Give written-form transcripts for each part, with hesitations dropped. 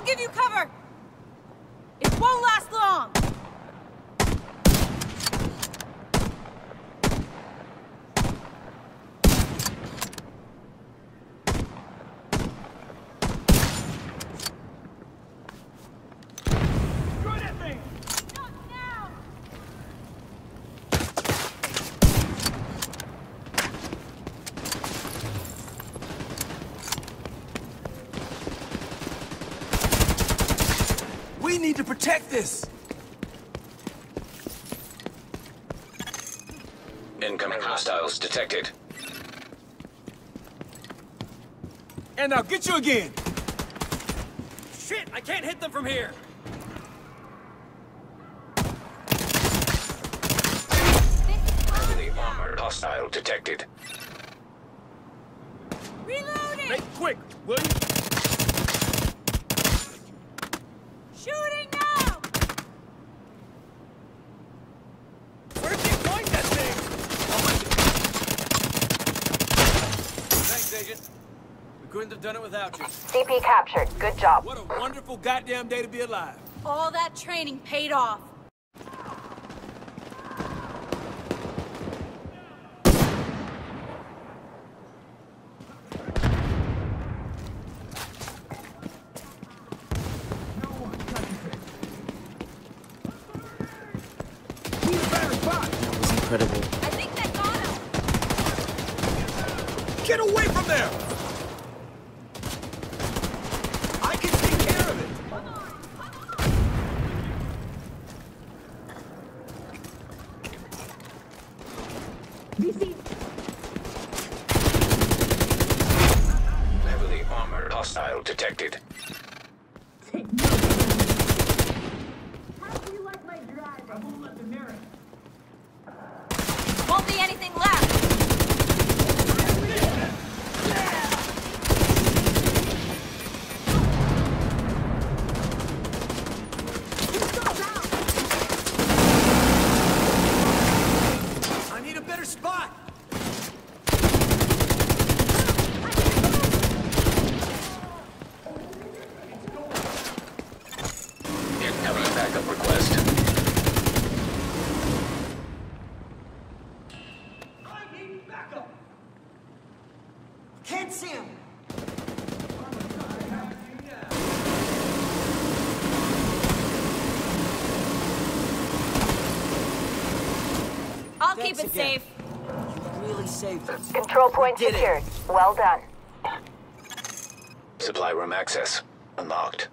give you cover! It won't last long! We need to protect this! Incoming hostiles detected. And I'll get you again! Shit! I can't hit them from here! Heavily armored hostile detected. Reloading! Make quick, will you? Shooting now! Where'd you point that thing? Thanks, Agent. We couldn't have done it without you. CP captured. Good job. What a wonderful goddamn day to be alive. All that training paid off. Incredible. I think that got him! Get away from there! I can take care of it! Heavily armored hostile detected. Won't be anything left! I need a better spot! Incoming backup request. Can't see him! I'll keep it safe. You really saved us. Control point Did it. secured. Well done. Supply room access unlocked.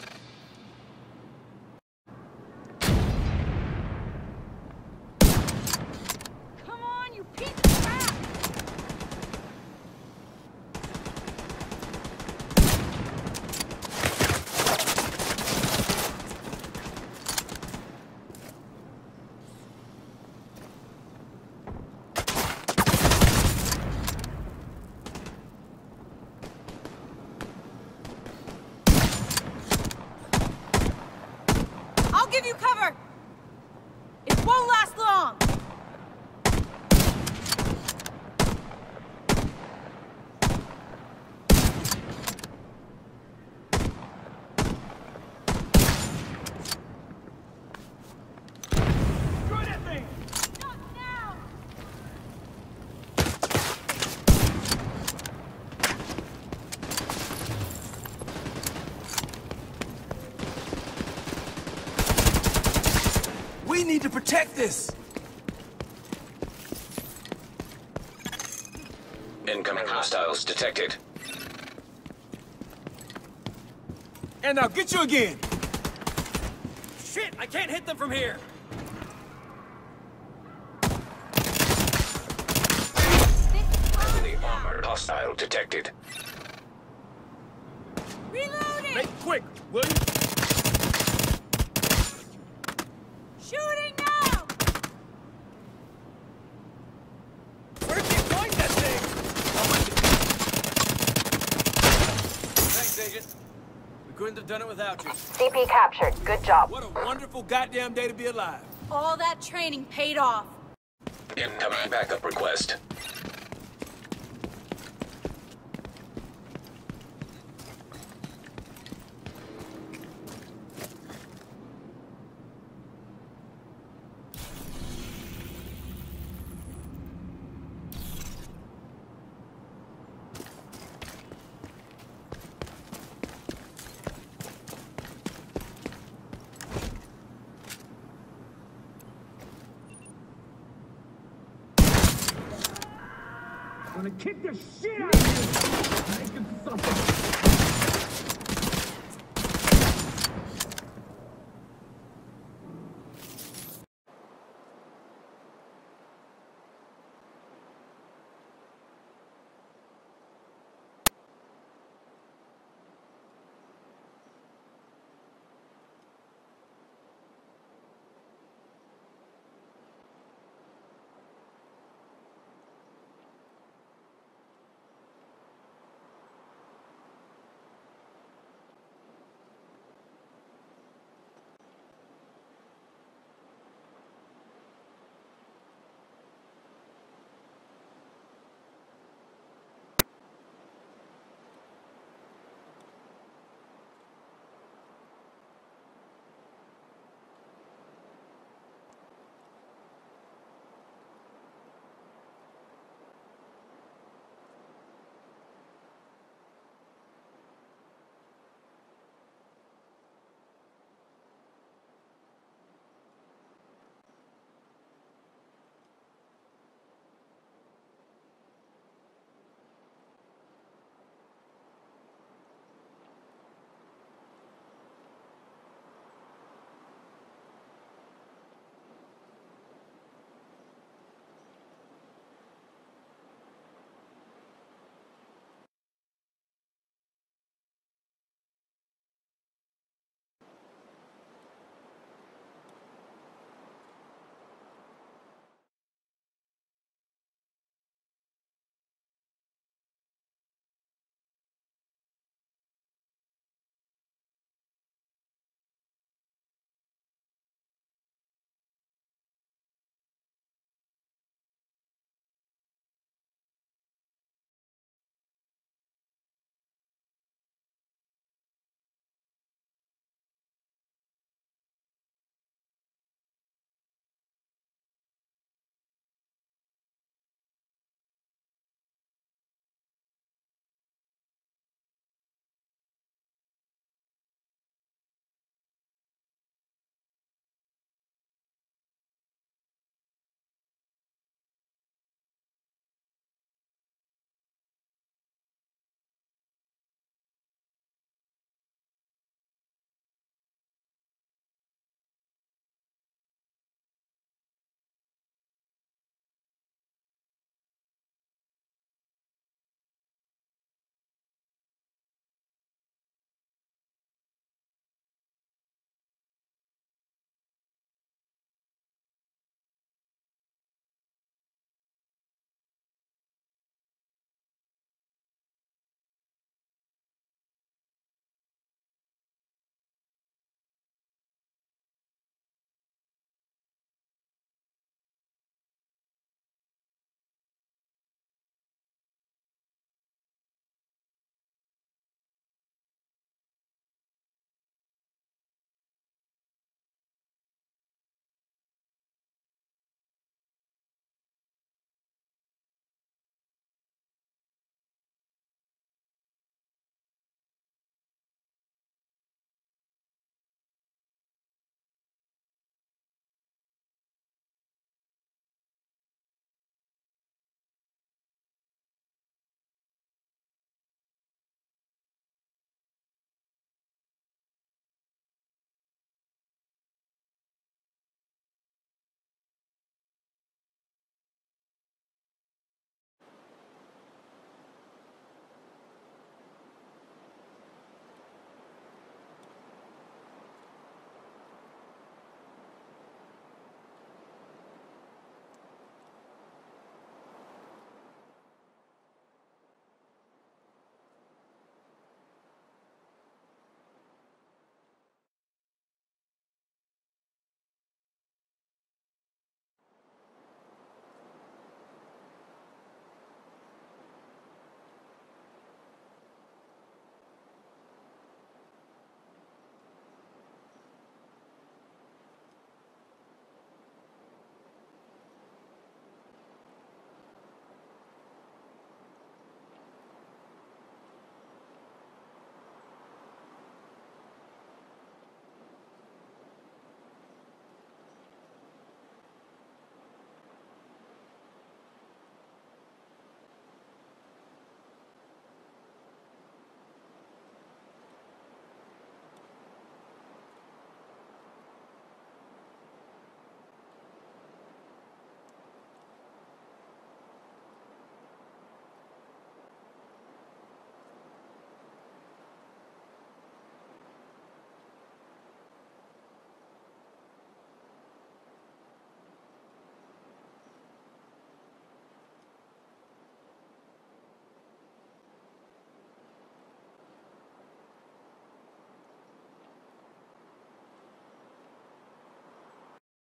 Come on, you piece of crap! I'll give you cover! It won't last long! Not now! We need to protect this! Incoming hostiles detected. And I'll get you again! Shit! I can't hit them from here! Heavily armored hostile detected. Reloading! Make quick, will you? Shooting now! Where'd you point that thing? Thanks, Agent. We couldn't have done it without you. CP captured. Good job. What a wonderful goddamn day to be alive. All that training paid off. Incoming backup request. gonna kick the shit out of you! Make him suffer!